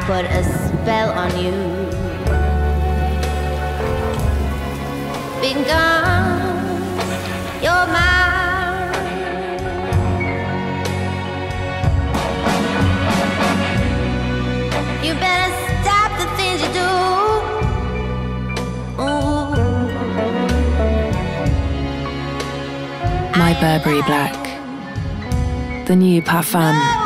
put a spell on you. Been gone, you're mine. You better stop the things you do. Ooh. My Burberry Black, the new parfum.